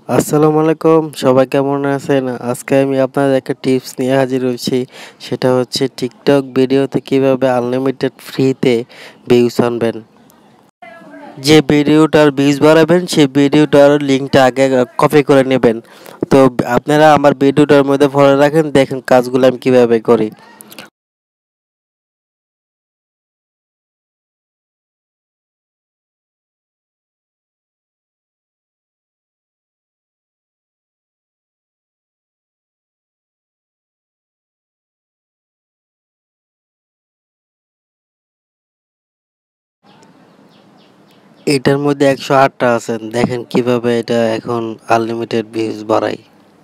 আসসালামু আলাইকুম, সবাই কেমন আছেন? আজকে আমি আপনাদের একটা টিপস নিয়ে হাজির হয়েছি। সেটা হচ্ছে টিকটক ভিডিওতে কিভাবে আনলিমিটেড ফ্রিতে ভিউজ আনবেন। যে ভিডিওটার ভিউজ বাড়াবেন সেই ভিডিওটার লিঙ্কটা আগে কপি করে নেবেন। তো আপনারা আমার ভিডিওটার মধ্যে ফলো রাখেন, দেখেন কাজগুলো আমি কিভাবে করি। এটার মধ্যে 108টা আছেন, দেখেন কিভাবে এটা এখন আনলিমিটেড ভিউজ বাড়াই।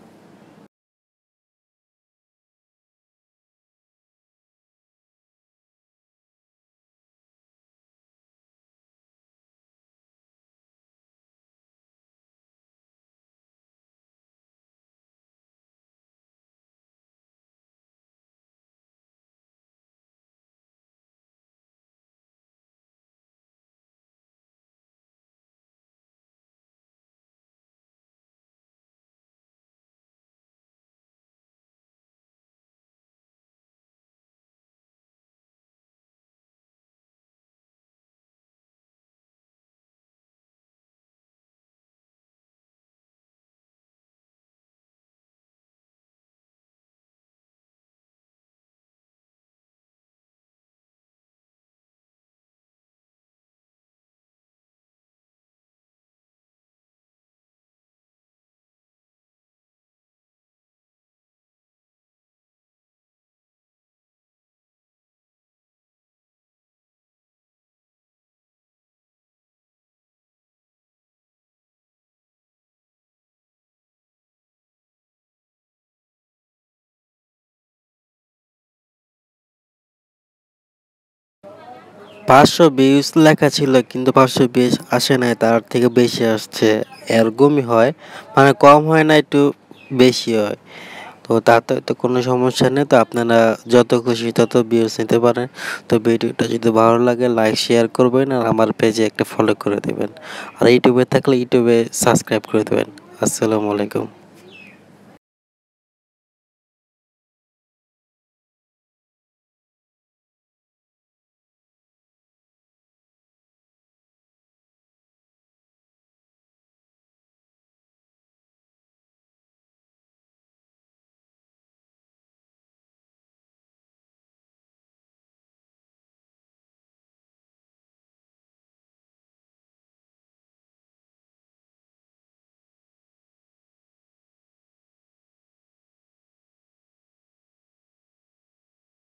500 ভিউজ লেখা ছিল কিন্তু 500 ভিউজ আসে নাই, তার থেকে বেশি আসছে। এরকমই হয়, মানে কম হয় না, একটু বেশি হয়। তো তাতে তো কোনো সমস্যা নেই। তো আপনারা যত খুশি তত ভিউজ নিতে পারেন। তো ভিডিওটা যদি ভালো লাগে লাইক শেয়ার করবেন, আর আমার পেজে একটা ফলো করে দেবেন। আর ইউটিউবে থাকলে ইউটিউবে সাবস্ক্রাইব করে দেবেন। আসসালামু আলাইকুম।